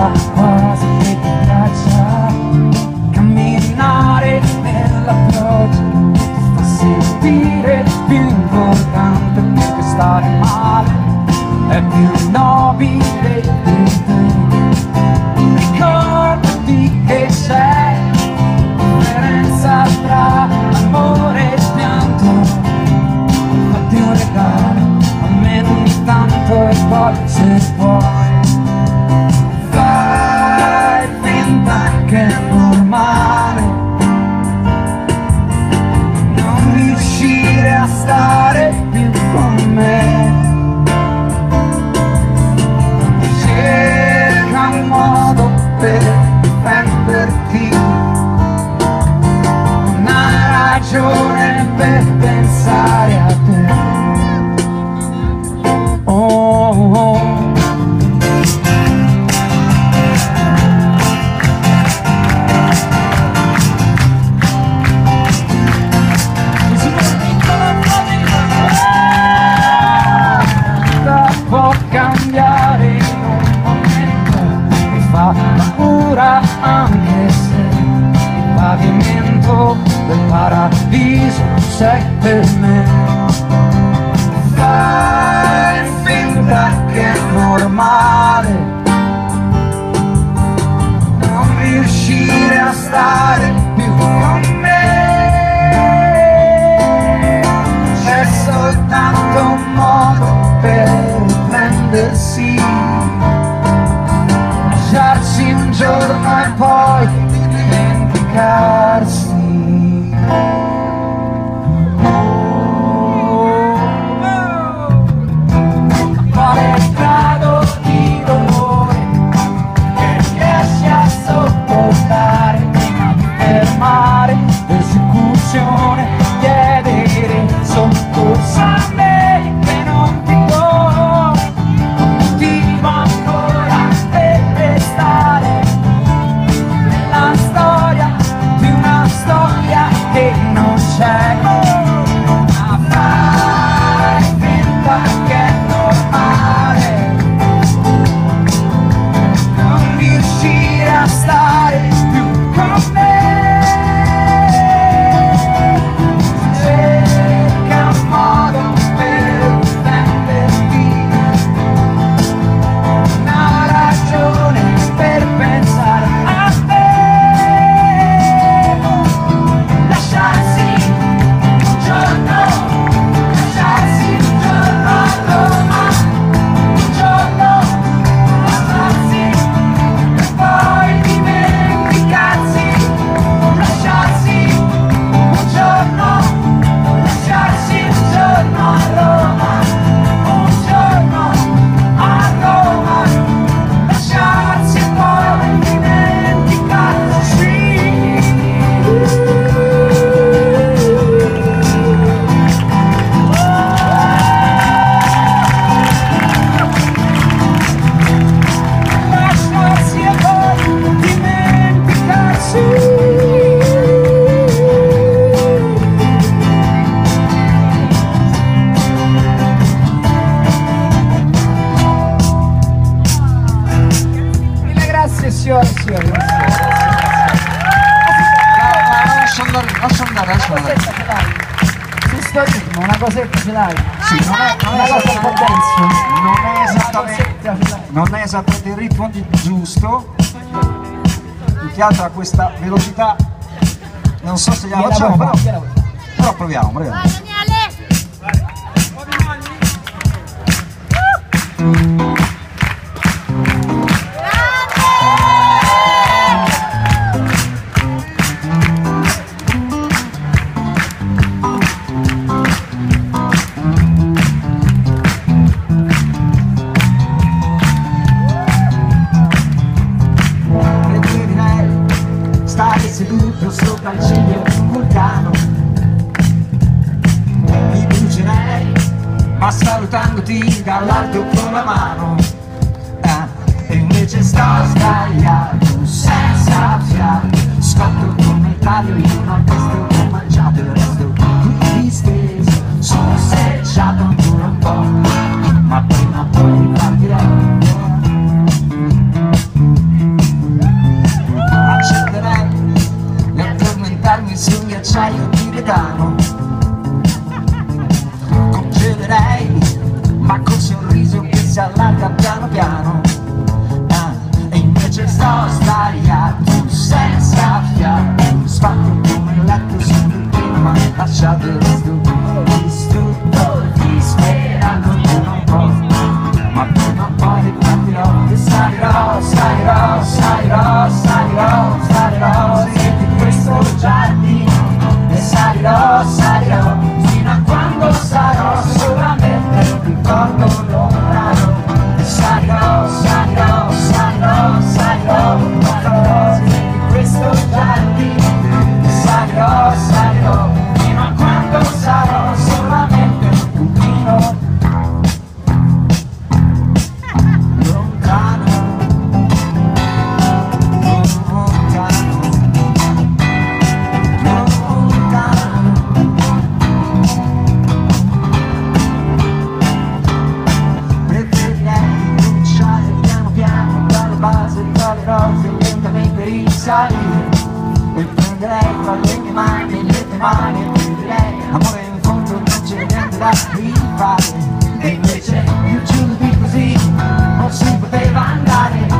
sembra quasi che ti piaccia camminare nella pioggia, ti fa sentire più importante perché stare male è più nobile di te. Ricordati che c'è differenza tra amore e pianto, fatti un regalo almeno ogni tanto e poi se vuoi fai finta che è normale non riuscire a stare più con me. Cerca un modo per difenderti, una ragione per pensare a te. Può cambiare in un momento, mi fa paura anche se il pavimento del paradiso sei per me. Fai finta che è normale non riuscire a stare più con me. C'è soltanto un modo per prendersi, lasciarsi un giorno e poi dimenticarsi. Quale grado di dolore che riesci a sopportare prima di fermare l'esecuzione, chiedere soccorso a me che non ti do motivo ancora per restare nella storia di una storia che non c'è. Ma fai finta che è normale non riuscire a stare più con me. Cerca un modo per difenderti, una ragione per pensare a te. Lasciarsi un giorno a Roma, un giorno amarsi e poi dimenticarsi. Lasciarsi un giorno a Roma, un giorno a Roma, lasciarsi e poi dimenticarsi. Lasciarsi e poi dimenticarsi. Mille grazie signore e signori. Lascia andare. Su sto ritmo, una cosetta ce l'hai? Sì, Una cosa un po' dance. non è esattamente il ritmo giusto, più che altro a questa velocità, non so se gliela facciamo, però proviamo. Stare seduto sopra il ciglio di un vulcano, mi brucerei ma salutandoti dall'alto con la mano, e invece sto sdraiato senza fiato, scotto come il taglio in un orchestra, ho mangiato il resto qui disteso, sono seggiato ancora un po', ma prima o poi ripartirei. salire e prenderei tra le mie mani e ti direi amore in fondo non c'è niente da rifare e invece più giù di così non si poteva andare.